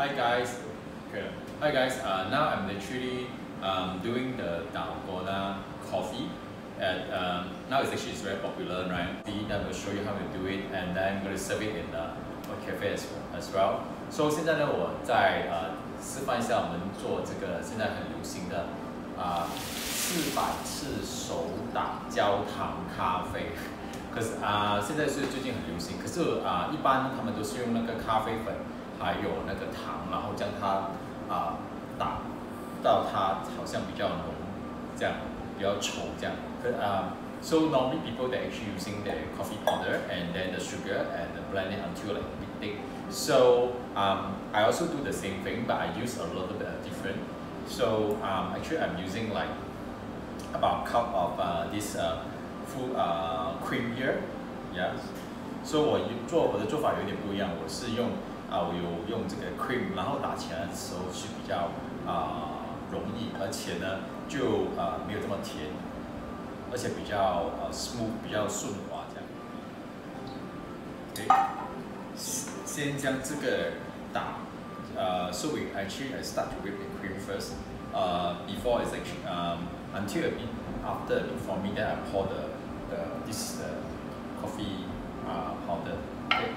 Hi guys. Okay. Hi guys. Now I'm literally doing the dalgona coffee. Now it's very popular, right? I'm going to show you how to do it, and then I'm going to serve it in a cafe as well. So 现在呢，我在示范一下我们做这个现在很流行的400次手打焦糖咖啡。可是现在是最近很流行，可是一般他们都是用那个咖啡粉，还有那个糖，然后将它打到它好像比较浓，这样比较稠这样。So normally people they actually using the coffee powder and then the sugar and blend it until like a bit thick. So I also do the same thing, but I use a little bit different. So actually I'm using like about a cup of this full cream here, yeah. So 我的做法有点不一样，我是用我有用这个 cream， 然后打起来的时候是比较容易，而且呢就没有这么甜，而且比较smooth， 比较顺滑这样。OK， 先将这个打so we actually I start to whip the cream first. Before it's actually until a bit after a bit for me, then I pour this is the coffee powder. Okay.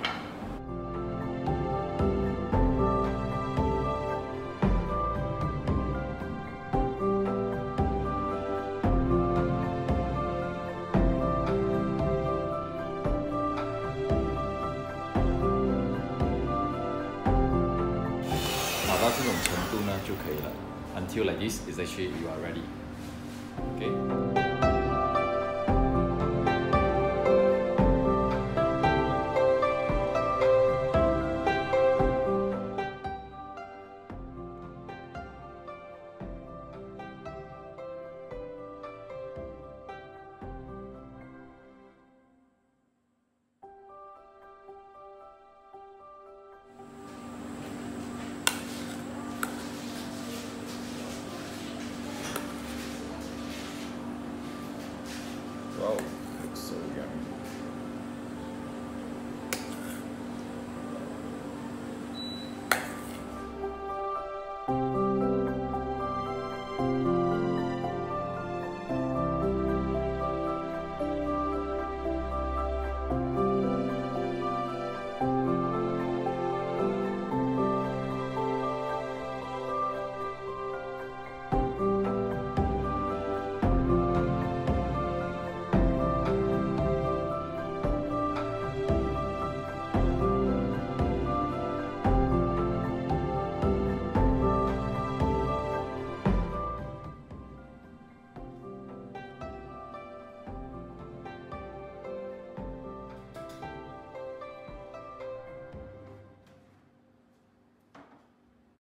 打到这种程度呢就可以了。Until like this is actually you are ready. Okay.